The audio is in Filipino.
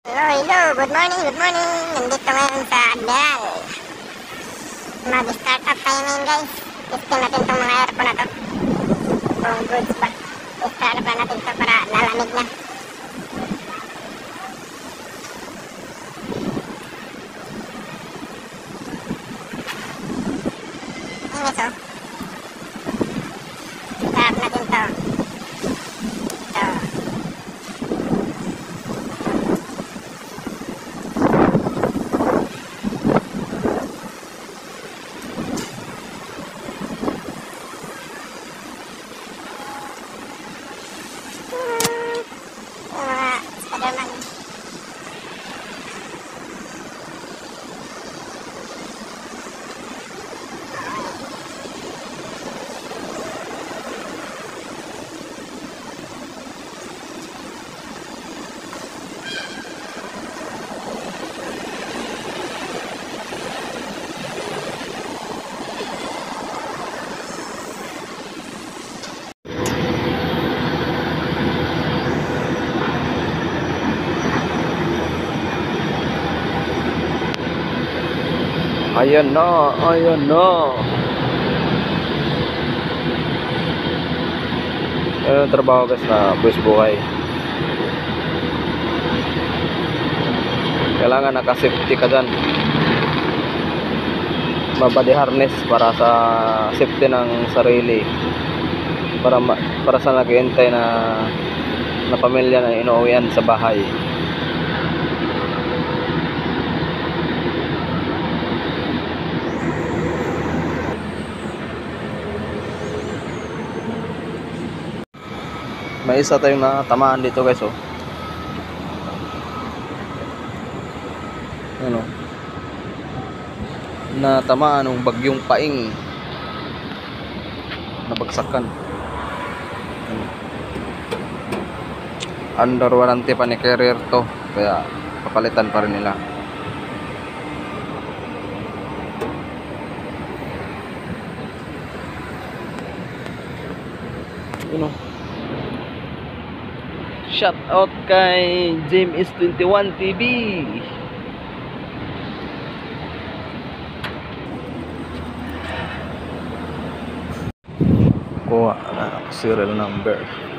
Hello, good morning, good morning. Nandito ngayon sa Admiral. Mag-start up tayo ngayon guys. Testing natin itong mga aircon na to. Kung goods ba. I-start up na natin ito para lalamig na. Ayun guys oh. Start natin ito. Ito. Spiderman. Ayan na, ayan na. Ayan ang trabaho guys na buwis buhay. Kailangan naka-safety ka dyan. Body harness para sa safety ng sarili. Para sa naghihintay na pamilya na inuuwian sa bahay. May isa tayong natamaan dito guys oh. Ano? Natamaan ng bagyong Paing. Nabagsakan. Ano? Under warranty pa ni carrier to. Kaya papalitan pa rin nila. Ano? Shout out kay James 21 TV. Kuha na serial number.